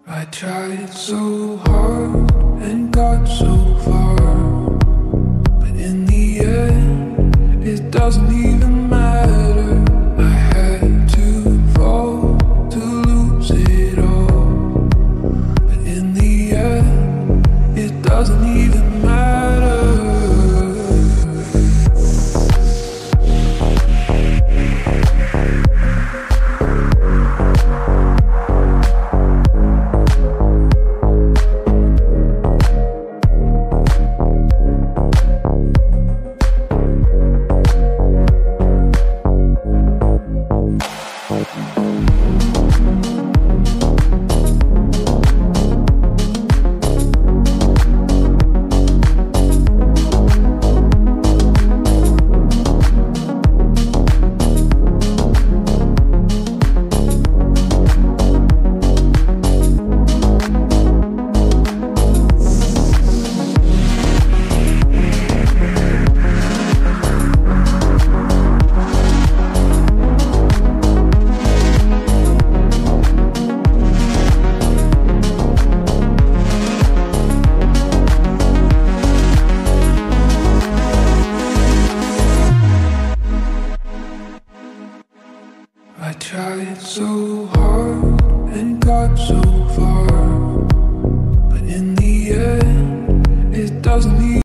I tried so hard and got so far, but in the end, it doesn't even matter. I had to fall to lose it all, but in the end, it doesn't even matter. I tried so hard and got so far, but in the end, it doesn't even